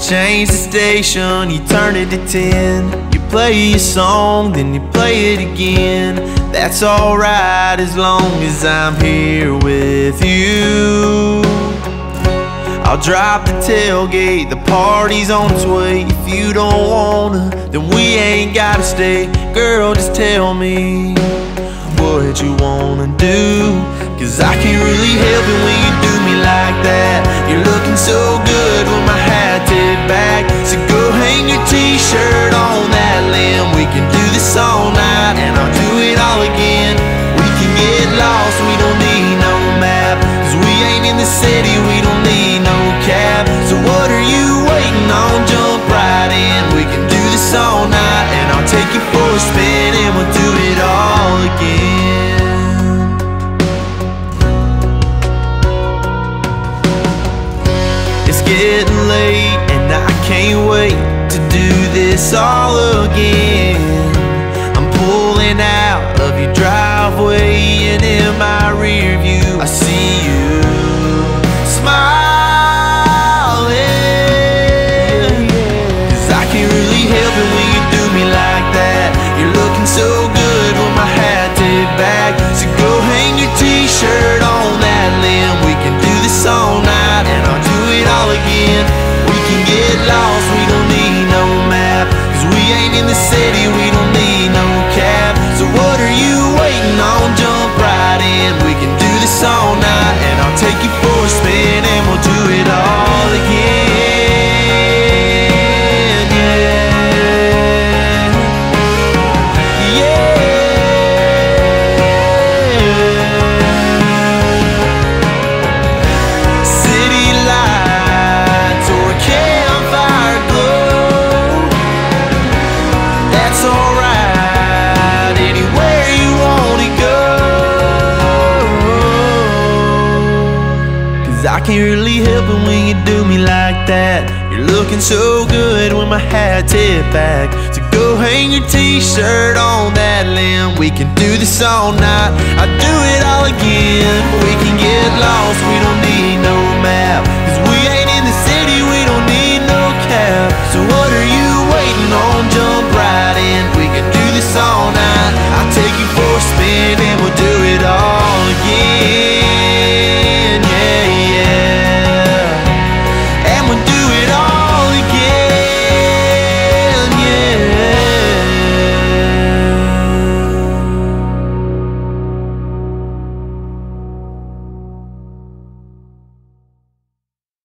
change the station, you turn it to 10. You play a song, then you play it again. That's alright as long as I'm here with you. I'll drop the tailgate, the party's on its way. If you don't wanna, then we ain't gotta stay. Girl, just tell me what you wanna do, 'cause I can't really help it when you do me like that. You're looking so good with my hat tipped back. So go hang your t-shirt on that limb. We can do this all night and I'll do it all again. We can get lost, we don't need no map, 'cause we ain't in the city, we don't need no cab. So what are you waiting on? Jump right in. We can do this all night and I'll take you for a spin and we'll do it all again. It's getting late and I can't wait to do this all again. I'm pulling out of your driveway and in my rear view I see you smiling. 'Cause I can't really help it when you do me like that. You're looking so good with my hat tipped back. So go hang your t-shirt on that limb. We can do this all night and I'll do it all again. We can get lost, we don't need no map, 'cause we ain't in the city, we don't need no cab. So what are you waiting on? Jump right in. We can do this all night and I'll take you for a spin and we'll do it all again. Yeah, yeah. City lights or a campfire glow, that's alright, anywhere you wanna go. 'Cause I can't really help it when you do me like that. You're looking so good with my hat tipped back. So go hang your t-shirt on that limb. We can do this all night, I'll do it all again. We can get lost, we don't need